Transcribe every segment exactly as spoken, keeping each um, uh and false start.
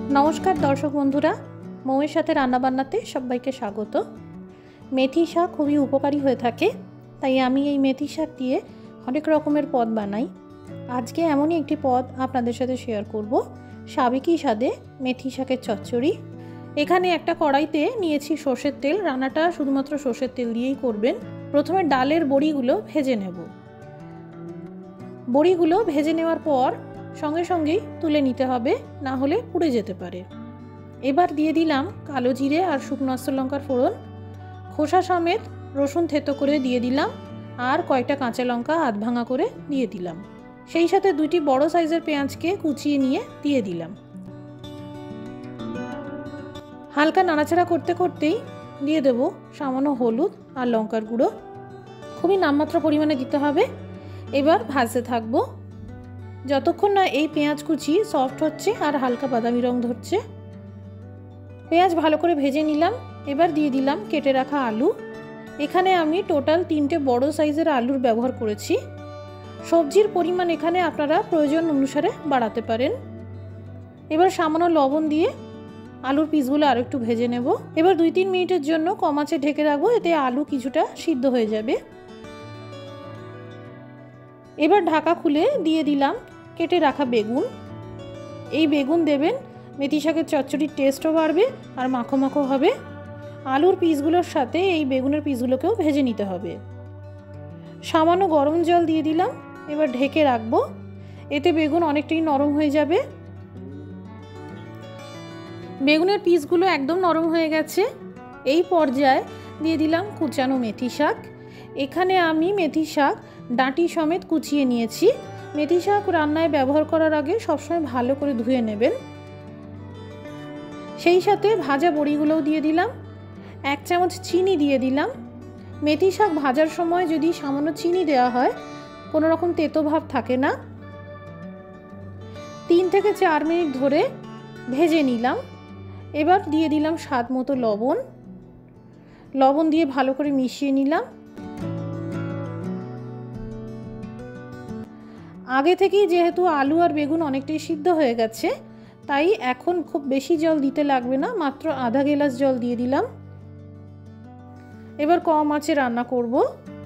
नमस्कार दर्शक बंधुरा मौয়ের साथे रान्ना बान्नाते सबाइके स्वागत। मेथी शाक खूबই उपकारी হয়ে থাকে, তাই আমি এই মেথি শাক দিয়ে অনেক রকমের পদ বানাই। আজকে এমনই একটি পদ আপনাদের সাথে শেয়ার করব, সাবেকি স্বাদে মেথি শাকের চচ্চড়ি। এখানে একটা কড়াইতে নিয়েছি সরষের তেল। রান্নাটা শুধুমাত্র সরষের তেল দিয়েই করবেন। প্রথমে ডালের বড়িগুলো ভেজে নেব। বড়িগুলো ভেজে নেওয়ার পর সঙ্গে সঙ্গেই তুলে নিতে হবে, না হলে পুড়ে যেতে পারে। এবার দিয়ে দিলাম কালো জিরে আর শুকনো আস্ত লঙ্কার ফোড়ন। খোসা সমেত রসুন থেতো করে দিয়ে দিলাম, আর কয়েকটা কাঁচা লঙ্কা আধ ভাঙা করে দিয়ে দিলাম। সেই সাথে দুইটি বড় সাইজের পেঁয়াজকে কুচিয়ে নিয়ে দিয়ে দিলাম। হালকা নাড়াচাড়া করতে করতেই দিয়ে দেব সামান্য হলুদ আর লঙ্কার গুঁড়ো, খুবই নামমাত্র পরিমাণে দিতে হবে। এবার ভাজতে থাকবো যতক্ষণ না এই পেঁয়াজ কুচি সফট হচ্ছে আর হালকা বাদামি রং ধরছে। পেঁয়াজ ভালো করে ভেজে নিলাম। এবার দিয়ে দিলাম কেটে রাখা আলু। এখানে আমি টোটাল তিনটে বড় সাইজের আলুর ব্যবহার করেছি। সবজির পরিমাণ এখানে আপনারা প্রয়োজন অনুসারে বাড়াতে পারেন। এবার সামান্য লবণ দিয়ে আলুর পিসগুলো আরও একটু ভেজে নেব। এবার দুই তিন মিনিটের জন্য কম আঁচে ঢেকে রাখবো, এতে আলু কিছুটা সিদ্ধ হয়ে যাবে। এবার ঢাকা খুলে দিয়ে দিলাম কেটে রাখা বেগুন। এই বেগুন দেবেন, মেথি শাকের চচ্চড়ির টেস্টও বাড়বে আর মাখো মাখো হবে। আলুর পিসগুলোর সাথে এই বেগুনের পিসগুলোকেও ভেজে নিতে হবে। সামান্য গরম জল দিয়ে দিলাম। এবার ঢেকে রাখবো, এতে বেগুন অনেকটাই নরম হয়ে যাবে। বেগুনের পিসগুলো একদম নরম হয়ে গেছে। এই পর্যায়ে দিয়ে দিলাম কুচানো মেথি শাক। এখানে আমি মেথি শাক ডাঁটি সমেত কুচিয়ে নিয়েছি। মেথি শাক রান্নায় ব্যবহার করার আগে সবসময় ভালো করে ধুয়ে নেবেন। সেই সাথে ভাজা বড়িগুলোও দিয়ে দিলাম। এক চামচ চিনি দিয়ে দিলাম। মেথি শাক ভাজার সময় যদি সামান্য চিনি দেওয়া হয় কোনো রকম তেতো ভাব থাকে না। তিন থেকে চার মিনিট ধরে ভেজে নিলাম। এবার দিয়ে দিলাম স্বাদ মতো লবণ। লবণ দিয়ে ভালো করে মিশিয়ে নিলাম। আগে থেকেই যেহেতু আলু আর বেগুন অনেকটাই সিদ্ধ হয়ে গেছে, তাই এখন খুব বেশি জল দিতে লাগবে না, মাত্র আধা গ্লাস জল দিয়ে দিলাম। এবার কম আঁচে রান্না করব।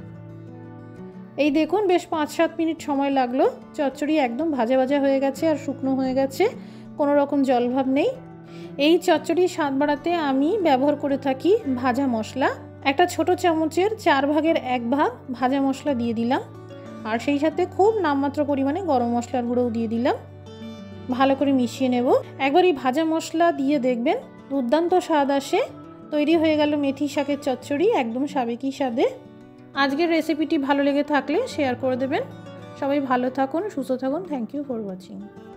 এই দেখুন বেশ পাঁচ সাত মিনিট সময় লাগলো। চচ্চড়ি একদম ভাজা ভাজা হয়ে গেছে আর শুকনো হয়ে গেছে, কোনো রকম জলভাব নেই। এই চচ্চড়ির স্বাদ বাড়াতে আমি ব্যবহার করে থাকি ভাজা মশলা। একটা ছোট চামচের চার ভাগের এক ভাগ ভাজা মশলা দিয়ে দিলাম, আর সেই সাথে খুব নামমাত্র পরিমাণে গরম মশলার গুঁড়োও দিয়ে দিলাম। ভালো করে মিশিয়ে নেব। একবার এই ভাজা মশলা দিয়ে দেখবেন দুর্দান্ত স্বাদ আসে। তৈরি হয়ে গেল মেথি শাকের চচ্চড়ি, একদম সাবেকি স্বাদে। আজকের রেসিপিটি ভালো লেগে থাকলে শেয়ার করে দেবেন। সবাই ভালো থাকুন, সুস্থ থাকুন। Thank you for watching.